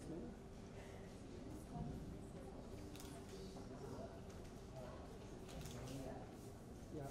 इसमें। या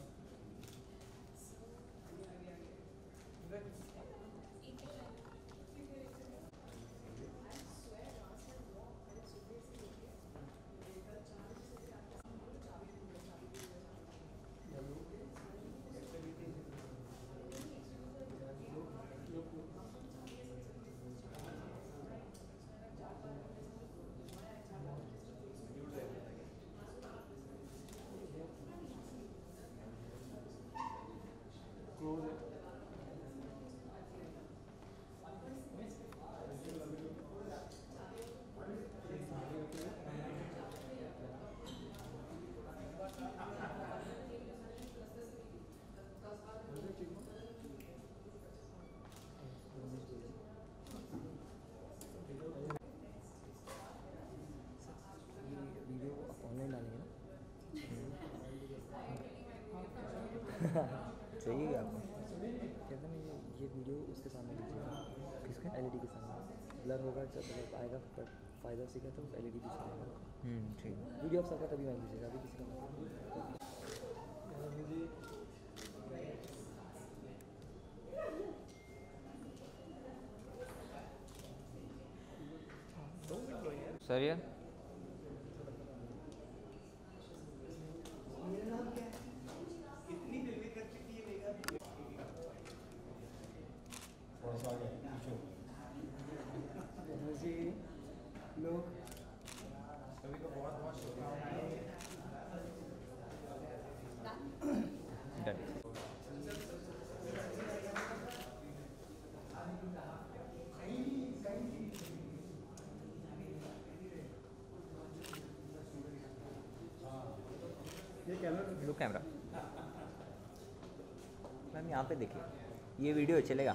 क्लोज है। वीडियो ऑनलाइन डालेंगे ना। चाहिए आपको? कहते ना ये वीडियो उसके सामने लीजिएगा। किसके? एलईडी के सामने ब्लर होगा जब मतलब आएगा, पर फ़ायदा सीखा तो एलईडी भी चलेगा। ठीक है। वीडियो आप सबका तभी मान लीजिएगा, अभी किसी का सर ये जी लोग डन। ये कैमरा लुक कैमरा मैम यहाँ पे देखिए, ये वीडियो चलेगा।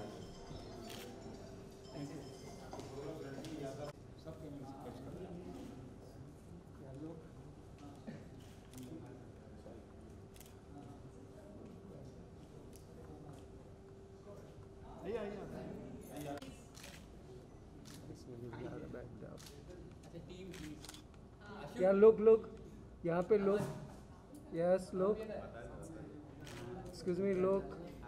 क्या लोग यहाँ पे लोग, यस लोग, एक्सक्यूज मी लोग।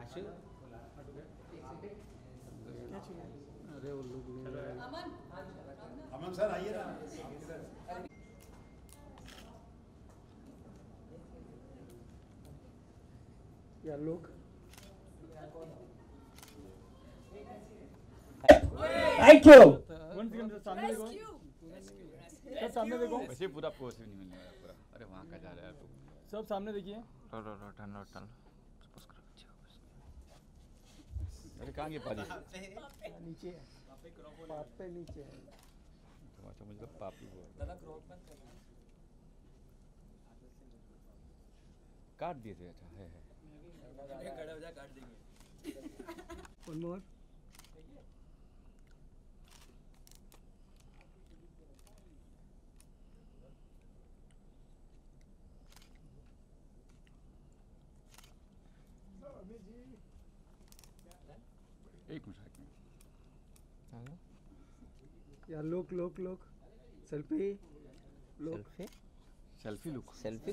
अरे वो लोग अमन सर आइए ना। या लोग थैंक यू। सामने देखो, सब सामने देखो, वैसे पूरा पोज भी नहीं मिलने वाला पूरा। अरे वहाँ का जा रहा है तू। सब सामने देखिए। टर्न। अरे कहाँ की पाजी? नीचे है, पाप पे नीचे है। अच्छा मुझे तो पापी बोल। काट दिए थे। अच्छा है। One more. एक मिनट। या लोग सेल्फी लोग। Selfie look.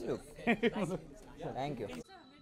Thank you.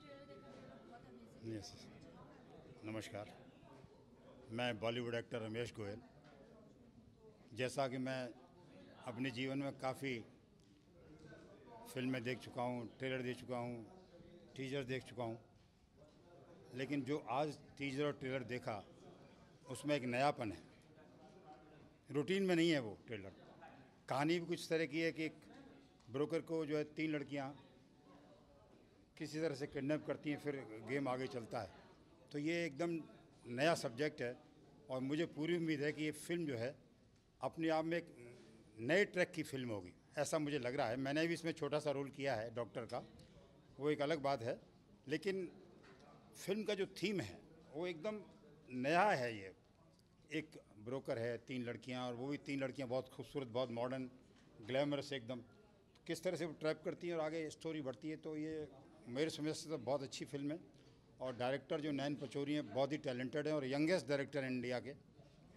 Yes. नमस्कार, मैं बॉलीवुड एक्टर रमेश गोयल। जैसा कि मैं अपने जीवन में काफ़ी फिल्में देख चुका हूँ, ट्रेलर देख चुका हूँ, टीजर देख चुका हूँ, लेकिन जो आज टीजर और ट्रेलर देखा उसमें एक नयापन है। रूटीन में नहीं है वो ट्रेलर। कहानी भी कुछ तरह की है कि एक ब्रोकर को जो है 3 लड़कियां किसी तरह से किडनैप करती हैं, फिर गेम आगे चलता है। तो ये एकदम नया सब्जेक्ट है और मुझे पूरी उम्मीद है कि ये फिल्म जो है अपने आप में एक नए ट्रैक की फिल्म होगी, ऐसा मुझे लग रहा है। मैंने भी इसमें छोटा सा रोल किया है डॉक्टर का, वो एक अलग बात है, लेकिन फिल्म का जो थीम है वो एकदम नया है। ये एक ब्रोकर है, 3 लड़कियां, और वो भी 3 लड़कियां बहुत खूबसूरत, बहुत मॉडर्न, ग्लैमरस एकदम। किस तरह से वो ट्रैप करती हैं और आगे स्टोरी बढ़ती है। तो ये मेरे समझ से तो बहुत अच्छी फिल्म है। और डायरेक्टर जो नैन पचौरी हैं बहुत ही टैलेंटेड हैं और यंगेस्ट डायरेक्टर हैं इंडिया के।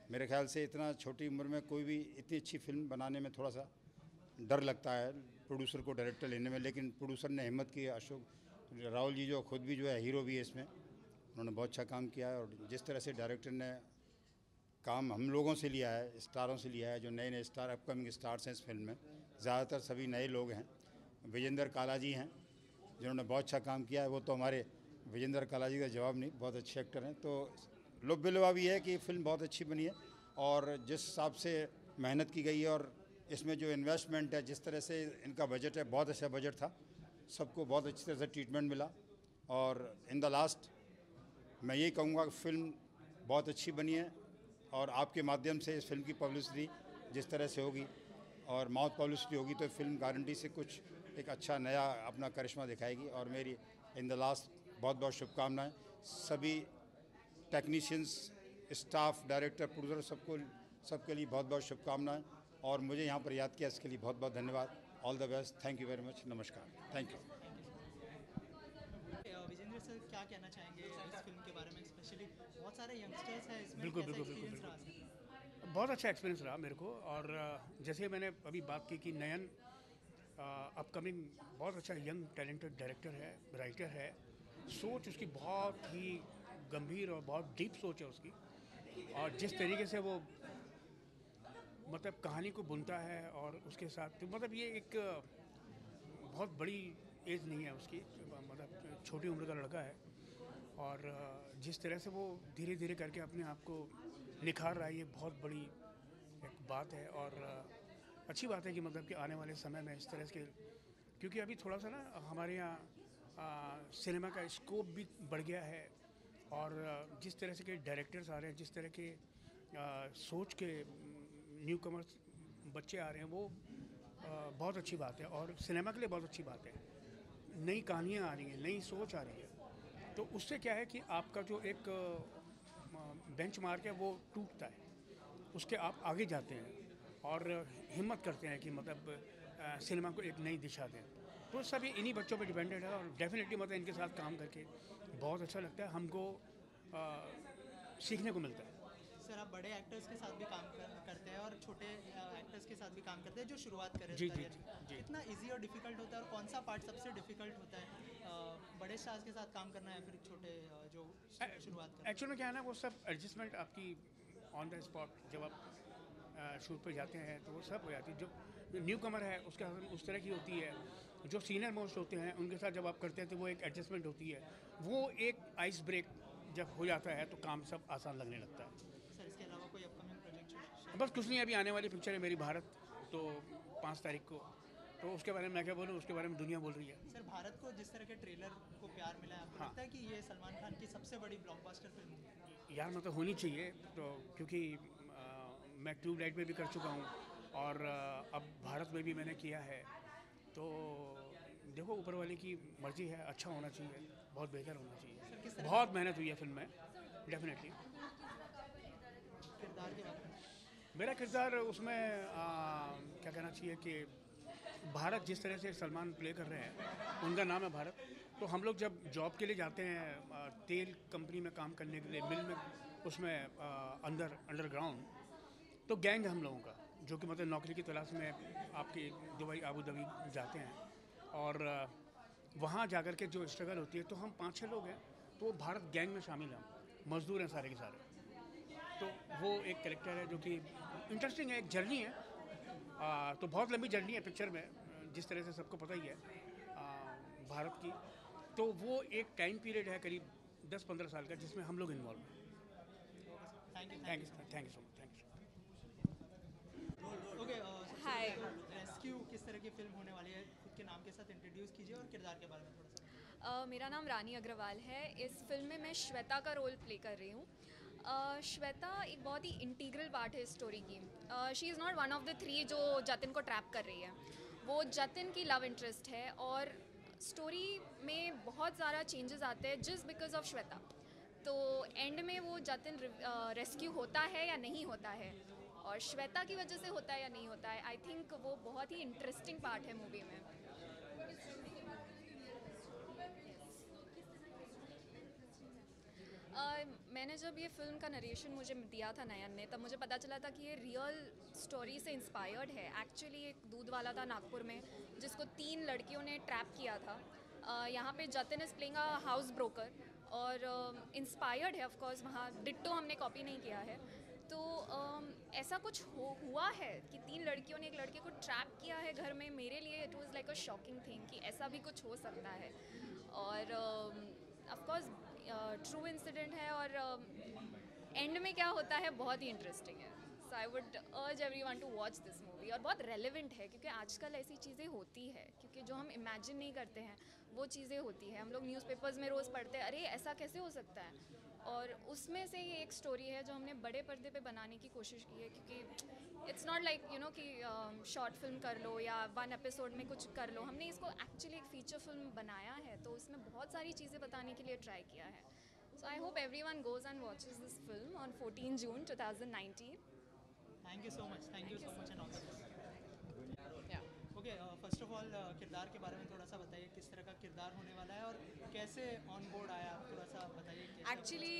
मेरे ख्याल से इतना छोटी उम्र में कोई भी इतनी अच्छी फिल्म बनाने में थोड़ा सा डर लगता है प्रोड्यूसर को डायरेक्टर लेने में, लेकिन प्रोड्यूसर ने हिम्मत की। अशोक राहुल जी जो खुद भी जो है हीरो भी है इसमें, उन्होंने बहुत अच्छा काम किया है। और जिस तरह से डायरेक्टर ने काम हम लोगों से लिया है, स्टारों से लिया है, जो नए नए स्टार अपकमिंग स्टार्स हैं इस फिल्म में, ज़्यादातर सभी नए लोग हैं। विजेंद्र काला जी हैं जिन्होंने बहुत अच्छा काम किया है। वो तो हमारे विजेंद्र काला जी का जवाब नहीं, बहुत अच्छे एक्टर हैं। तो लुभावा भी है कि फ़िल्म बहुत अच्छी बनी है और जिस हिसाब से मेहनत की गई है और इसमें जो इन्वेस्टमेंट है, जिस तरह से इनका बजट है, बहुत अच्छा बजट था, सबको बहुत अच्छी तरह से ट्रीटमेंट मिला। और इन द लास्ट मैं यही कहूँगा कि फ़िल्म बहुत अच्छी बनी है और आपके माध्यम से इस फिल्म की पब्लिसिटी जिस तरह से होगी और माउथ पब्लिसिटी होगी तो फिल्म गारंटी से कुछ एक अच्छा नया अपना करिश्मा दिखाएगी। और मेरी इन द लास्ट बहुत बहुत शुभकामनाएं सभी टेक्नीशियंस, स्टाफ, डायरेक्टर, प्रोड्यूसर सबके लिए बहुत बहुत शुभकामनाएं। और मुझे यहाँ पर याद किया इसके लिए बहुत बहुत धन्यवाद। All the best, thank you very much, नमस्कार, थैंक यू। विजेंद्र सर क्या कहना चाहेंगे इस फिल्म के बारे में, स्पेशली बहुत सारे यंगस्टर्स हैं इसमें, बिल्कुल कैसा बिल्कुल बिल्कुल एक्सपीरियंस रहा बिल्कुल सर? बहुत अच्छा एक्सपीरियंस रहा मेरे को। और जैसे मैंने अभी बात की कि नयन अपकमिंग बहुत अच्छा यंग टैलेंटेड डायरेक्टर है, राइटर है। सोच उसकी बहुत ही गंभीर और बहुत डीप सोच है उसकी। और जिस तरीके से वो मतलब कहानी को बुनता है और उसके साथ तो मतलब ये एक बहुत बड़ी एज नहीं है उसकी, मतलब छोटी उम्र का लड़का है। और जिस तरह से वो धीरे धीरे करके अपने आप को निखार रहा है, ये बहुत बड़ी एक बात है। और अच्छी बात है कि मतलब कि आने वाले समय में इस तरह के, क्योंकि अभी थोड़ा सा ना हमारे यहाँ सिनेमा का स्कोप भी बढ़ गया है। और जिस तरह से के डायरेक्टर्स आ रहे हैं, जिस तरह के सोच के न्यू कमर्स बच्चे आ रहे हैं, वो बहुत अच्छी बात है और सिनेमा के लिए बहुत अच्छी बात है। नई कहानियाँ आ रही हैं, नई सोच आ रही है, तो उससे क्या है कि आपका जो एक बेंचमार्क है वो टूटता है, उसके आप आगे जाते हैं और हिम्मत करते हैं कि मतलब सिनेमा को एक नई दिशा दें। तो सब ये इन्हीं बच्चों पे डिपेंडेंट है और डेफिनेटली मतलब इनके साथ काम करके बहुत अच्छा लगता है, हमको सीखने को मिलता है। सर आप बड़े एक्टर्स के साथ भी काम करते हैं और छोटे एक्टर्स के साथ भी काम करते हैं जो शुरुआत कर रहे जी, हैं जी, career में। जी। कितना इजी और डिफिकल्ट होता है और कौन सा पार्ट सबसे डिफिकल्ट होता है, बड़े स्टार्स के साथ काम करना या फिर छोटे जो शुरुआत कर एक्चुअल में क्या है ना, वो सब एडजस्टमेंट आपकी ऑन द स्पॉट जब आप शूट पे जाते हैं तो वो सब हो जाती है। जो न्यू कमर है उसके साथ उस तरह की होती है, जो सीनियर मोस्ट होते हैं उनके साथ जब आप करते हैं तो वो एक एडजस्टमेंट होती है, वो एक आइस ब्रेक जब हो जाता है तो काम सब आसान लगने लगता है। सर इसके अलावा कोई अपकमिंग प्रोजेक्ट? बस कुछ नहीं, अभी आने वाली पिक्चर है मेरी भारत, तो 5 तारीख को, तो उसके बारे में मैं क्या बोलूँ, उसके बारे में दुनिया बोल रही है। सर भारत को जिस तरह के ट्रेलर को प्यार मिला है, आपको हाँ। लगता है कि ये सलमान खान की सबसे बड़ी ब्लॉकबस्टर फिल्म होगी? यार मतलब होनी चाहिए, तो क्योंकि मैं ट्यूबलाइट में भी कर चुका हूँ और अब भारत में भी मैंने किया है, तो देखो ऊपर वाले की मर्जी है, अच्छा होना चाहिए, बहुत बेहतर होना सर, किस चाहिए। तरह बहुत मेहनत हुई है फिल्म में, डेफिनेटली। किरदार के बारे में? मेरा किरदार उसमें क्या कहना चाहिए कि भारत जिस तरह से सलमान प्ले कर रहे हैं, उनका नाम है भारत, तो हम लोग जब जॉब के लिए जाते हैं तेल कंपनी में काम करने के लिए, मिल में, उसमें अंडरग्राउंड, तो गैंग है हम लोगों का, जो कि मतलब नौकरी की तलाश में आपकी दुबई आबू धाबी जाते हैं और वहाँ जाकर के जो स्ट्रगल होती है, तो हम 5-6 लोग हैं, तो वो भारत गैंग में शामिल हैं, मजदूर हैं सारे के सारे। तो वो एक कैरेक्टर है जो कि इंटरेस्टिंग है, एक जर्नी है, तो बहुत लंबी जर्नी है पिक्चर में, जिस तरह से सबको पता ही है भारत की। तो वो एक टाइम पीरियड है करीब 10-15 साल का, जिसमें हम लोग इन्वॉल्व हैं। Thank you. Thank you so much, thank you so much. Okay, hi. Rescue किस तरह की फिल्म होने वाली है, खुद के नाम के साथ इंट्रोड्यूस कीजिए और किरदार के बारे में थोड़ा सा। मेरा नाम रानी अग्रवाल है। इस फिल्म में मैं श्वेता का रोल प्ले कर रही हूँ। श्वेता एक बहुत ही इंटीग्रल पार्ट है इस स्टोरी की। She is not one of the 3 जो जतिन को ट्रैप कर रही है, वो जतिन की लव इंटरेस्ट है और स्टोरी में बहुत ज़्यादा चेंजेस आते हैं जस्ट बिकॉज ऑफ श्वेता। तो एंड में वो जतिन रेस्क्यू होता है या नहीं होता है और श्वेता की वजह से होता है या नहीं होता है, आई थिंक वो बहुत ही इंटरेस्टिंग पार्ट है मूवी में। मैंने जब ये फ़िल्म का नरेशन मुझे दिया था नयन ने, तब मुझे पता चला था कि ये रियल स्टोरी से इंस्पायर्ड है। एक्चुअली एक दूध वाला था नागपुर में जिसको 3 लड़कियों ने ट्रैप किया था। यहाँ पे Jatin is playing a house broker और इंस्पायर्ड है ऑफ कोर्स, वहाँ डिट्टो हमने कॉपी नहीं किया है। तो ऐसा कुछ हुआ है कि 3 लड़कियों ने एक लड़के को ट्रैप किया है घर में। मेरे लिए it was like a shocking thing कि ऐसा भी कुछ हो सकता है। और ऑफ कोर्स ट्रू इंसिडेंट है और एंड में क्या होता है बहुत ही इंटरेस्टिंग है। So I would urge everyone to watch this movie. और बहुत रेलेवेंट है क्योंकि आजकल ऐसी चीज़ें होती है, क्योंकि जो हम इमेजिन नहीं करते हैं वो चीज़ें होती हैं। हम लोग न्यूज़पेपर्स में रोज़ पढ़ते हैं, अरे ऐसा कैसे हो सकता है। और उसमें से ये एक स्टोरी है जो हमने बड़े पर्दे पे बनाने की कोशिश की है, क्योंकि it's not like you know कि शॉर्ट फिल्म कर लो या 1 एपिसोड में कुछ कर लो। हमने इसको एक्चुअली एक फीचर फिल्म बनाया है, तो उसमें बहुत सारी चीज़ें बताने के लिए ट्राई किया है। So I hope everyone goes and watches this film on 14 June 2019। Thank you so much and all the best. Okay, first of all किरदार के बारे में थोड़ा सा बताइए, किस तरह का किरदार होने वाला है और कैसे ऑन बोर्ड आया, आप थोड़ा सा बताइए। एक्चुअली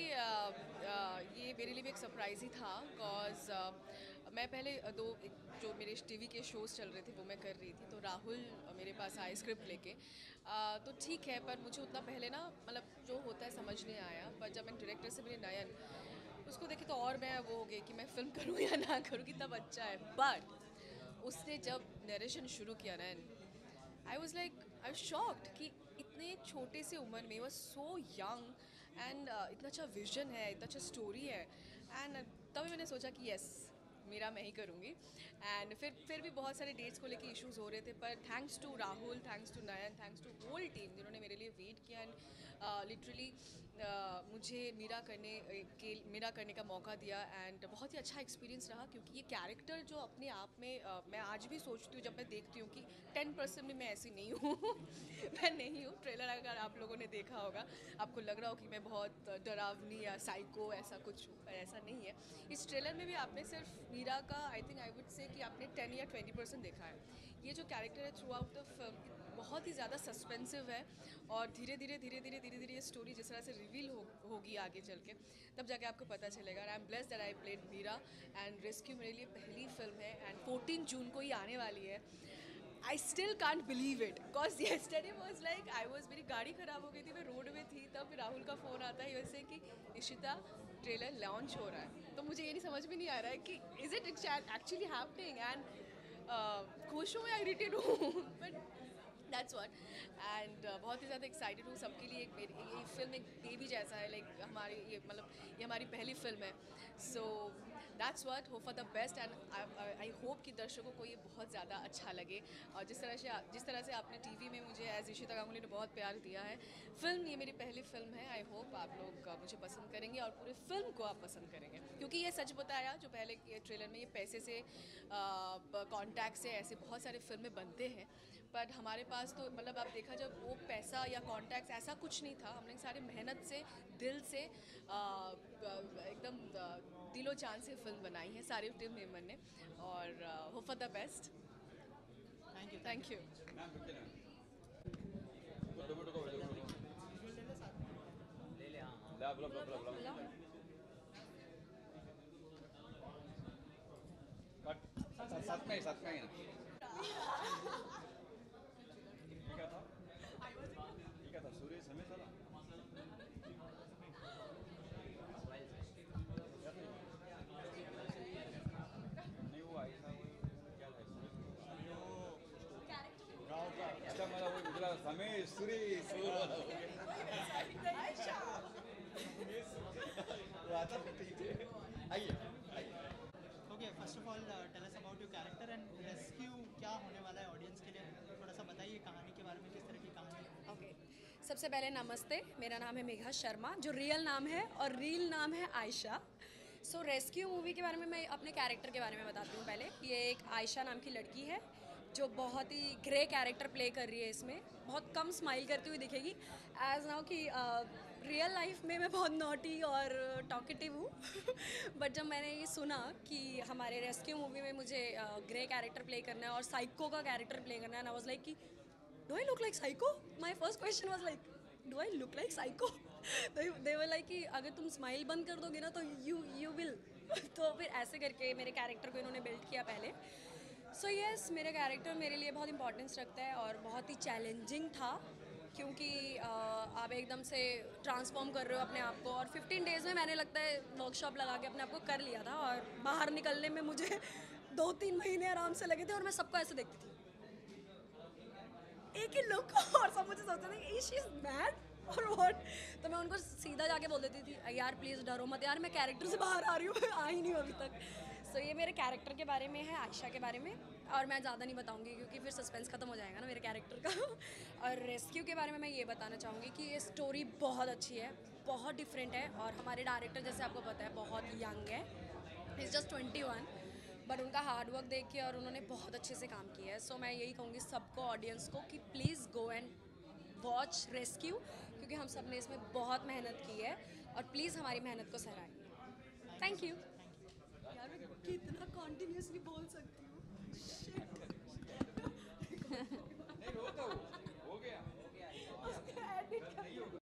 ये मेरे लिए भी एक सरप्राइज़ ही था, बिकॉज मैं पहले जो मेरे टीवी के शोज़ चल रहे थे वो मैं कर रही थी। तो राहुल मेरे पास आए स्क्रिप्ट लेके, तो ठीक है, पर मुझे उतना पहले ना मतलब जो होता है समझ नहीं आया। पर जब मैं डायरेक्टर से मिली नयन, उसको देखी तो और मैं वो हो गई कि मैं फ़िल्म करूँ या ना करूँ, कितना अच्छा है। बट उसने जब नरेशन शुरू किया ना, आई वॉज शॉक्ड कि इतने छोटे से उम्र में, वॉज सो यंग एंड इतना अच्छा विजन है, इतना अच्छा स्टोरी है। एंड तभी मैंने सोचा कि यस, मेरा मैं ही करूँगी। एंड फिर भी बहुत सारे डेट्स को लेके इश्यूज हो रहे थे, पर thanks to Rahul, thanks to Nayan, thanks to whole team जिन्होंने मेरे लिए वेट किया एंड लिटरली मुझे मीरा करने का मौका दिया। एंड बहुत ही अच्छा एक्सपीरियंस रहा, क्योंकि ये कैरेक्टर जो अपने आप में मैं आज भी सोचती हूँ जब मैं देखती हूँ कि 10% में मैं ऐसी नहीं हूँ। मैं नहीं हूँ। ट्रेलर अगर आप लोगों ने देखा होगा, आपको लग रहा हो कि मैं बहुत डरावनी या साइको ऐसा कुछ हूँ, पर ऐसा नहीं है। इस ट्रेलर में भी आपने सिर्फ मीरा का आई वुड से कि आपने 10 या 20% देखा है। ये जो कैरेक्टर है थ्रू आउट द फिल्म बहुत ही ज़्यादा सस्पेंसिव है, और धीरे धीरे ये स्टोरी जिस तरह से रिवील होगी आगे चल के, तब जाके आपको पता चलेगा। I am blessed that I played Meera. And rescue मेरे लिए पहली फिल्म है एंड 14 जून को ही आने वाली है। I still can't believe it, because yesterday was like मेरी गाड़ी ख़राब हो गई थी, मैं रोड में थी, तब राहुल का फ़ोन आता है वैसे कि इशिता ट्रेलर लॉन्च हो रहा है। तो मुझे ये नहीं समझ में नहीं आ रहा है कि is it actually happening, and खुश हूँ या इरिटेट हूँ, बट दैट्स व्हाट। एंड बहुत ही ज़्यादा एक्साइटेड हूँ। सबके लिए ये फिल्म एक बेबी जैसा है, लाइक ये हमारी पहली फिल्म है। So that's what, hope for the best. And I hope कि दर्शकों को ये बहुत ज़्यादा अच्छा लगे, और जिस तरह से आपने टीवी में मुझे एज इशिता गांगुली ने बहुत प्यार दिया है। फिल्म ये मेरी पहली फिल्म है। आई होप आप लोग मुझे पसंद करेंगे और पूरे फिल्म को आप पसंद करेंगे, क्योंकि ये सच बताया जो पहले ये ट्रेलर में, ये पैसे से कॉन्टैक्ट से ऐसे बहुत सारे फिल्में बनते हैं, बट हमारे पास तो मतलब आप देखा जब वो पैसा या कॉन्टैक्ट्स ऐसा कुछ नहीं था। हमने सारे मेहनत से, दिल से, एकदम दिलो जान से फिल्म बनाई है सारी टीम मेंबर ने। और hope for the best. Thank you. साथ में ही ना। क्या था सुरेश हमेशा था। नहीं वो आई था, क्या था गाँव का, अच्छा मतलब वो गुजरा समय सुरेश आइए। Okay, first of all tell us about your character and rescue क्या होने वाला है ऑडियंस के लिए, थोड़ा सा बताइए कहानी के बारे में, किस तरह की कहानी है। ओके, सबसे पहले नमस्ते, मेरा नाम है मेघा शर्मा, जो रियल नाम है, और रील नाम है आयशा। सो रेस्क्यू मूवी के बारे में मैं अपने कैरेक्टर के बारे में बताती हूँ। पहले ये एक आयशा नाम की लड़की है जो बहुत ही ग्रे कैरेक्टर प्ले कर रही है। इसमें बहुत कम स्माइल करती हुई दिखेगी, एज नाउ कि रियल लाइफ में मैं बहुत नॉटी और टॉकेटिव हूँ। बट जब मैंने ये सुना कि हमारे रेस्क्यू मूवी में मुझे ग्रे कैरेक्टर प्ले करना है और साइको का कैरेक्टर प्ले करना है, एंड आई वाज लाइक कि do I look like psycho? My first question was like do I look like psycho? They were like कि अगर तुम स्माइल बंद कर दोगे ना तो यू विल तो फिर ऐसे करके मेरे कैरेक्टर को इन्होंने बिल्ड किया पहले. सो यस, मेरा कैरेक्टर मेरे लिए बहुत इंपॉर्टेंस रखता है और बहुत ही चैलेंजिंग था क्योंकि आप एकदम से ट्रांसफॉर्म कर रहे हो अपने आप को और 15 डेज़ में मैंने लगता है वर्कशॉप लगा के अपने आप को कर लिया था और बाहर निकलने में मुझे 2-3 महीने आराम से लगे थे और मैं सबको ऐसे देखती थी एक ही लुक और सब मुझे सोचते थे शी इज मैड और व्हाट. तो मैं उनको सीधा जाके बोल देती थी यार प्लीज़ डरो मत यार, मैं कैरेक्टर से बाहर आ रही हूँ, आ ही नहीं हूँ अभी तक. सो ये मेरे कैरेक्टर के बारे में है, आयशा के बारे में, और मैं ज़्यादा नहीं बताऊंगी क्योंकि फिर सस्पेंस खत्म हो जाएगा ना मेरे कैरेक्टर का. और रेस्क्यू के बारे में मैं ये बताना चाहूँगी कि ये स्टोरी बहुत अच्छी है, बहुत डिफरेंट है और हमारे डायरेक्टर जैसे आपको पता है बहुत यंग है, इज़ जस्ट 21, बट उनका हार्ड वर्क देख के और उन्होंने बहुत अच्छे से काम किया है. सो मैं यही कहूँगी सबको, ऑडियंस को, कि please go and watch rescue क्योंकि हम सब ने इसमें बहुत मेहनत की है और प्लीज़ हमारी मेहनत को सराहें. Thank you. यार मैं कितना कॉन्टिन्यूसली बोल सकती हूँ.